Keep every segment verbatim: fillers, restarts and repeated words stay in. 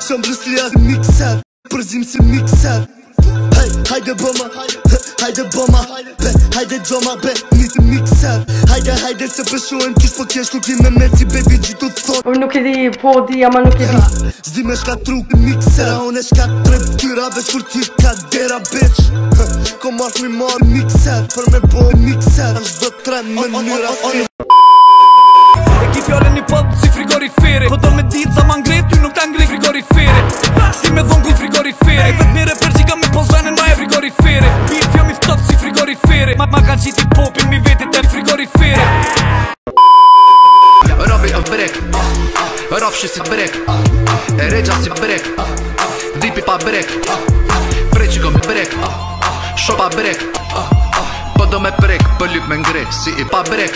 qëm brëslia mikser, përzim si mikser. Hej, hajde bëma, hajde bëma, be, hajde gjoma, be, një të mikser. Hajde, hajde se përshohem kish po kesh ku ki me me si baby gjithu të thot. Unë nuk e di, po di, ama nuk e di. Zdi me shka truk mikser, unë e shka trep tyra veç kur ty ka dera bitch. Ko marrë mi marrë mikser, për me bo mikser, ashtë do trem më njëra fi. E ki fjallën një pop si frigorifere, po do me ditë sa ma ngret, ty nuk ta ngrit frigorifere. Si me dhon ku frigorifere, e vet mire për qika me pos venen ma e frigorifere. Bit fjo mi ftoft si frigorifere, ma, ma kanë qiti popin mi vetit e frigorifere. Rabi o brek, rafshi si brek, e regja si brek, dipi pa brek, preqiko mi brek, shopa brek, po do me prek, për lyp me ngre, si i pa brek.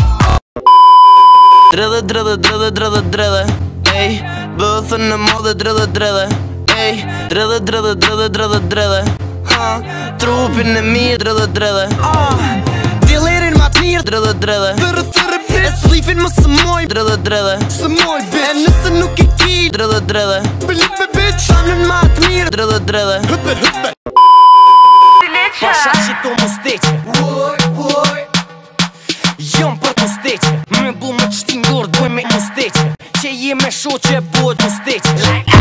Dredhe, dredhe, dredhe, dredhe, dredhe, ej, bëthën në modhe dredhe, dredhe, ej, dredhe, dredhe, dredhe, dredhe, dredhe, ha, trupin e mirë, dredhe, dredhe, ah, dillerin ma t'mirë, dredhe, dredhe, thërë, thërë, bitch, e slifin më së moj, dredhe, dredhe, së moj, bitch, e nëse nuk i ki, dredhe, dredhe, bëllit me bitch, shanën ma t'mirë, dredhe, dredhe, hëpe, hëpe, pasha që to më steqe, uoj, uoj, jom për të steqe, me bu më qëti ngorë, doj me më steqe, që je me sho që e bojt më steqe.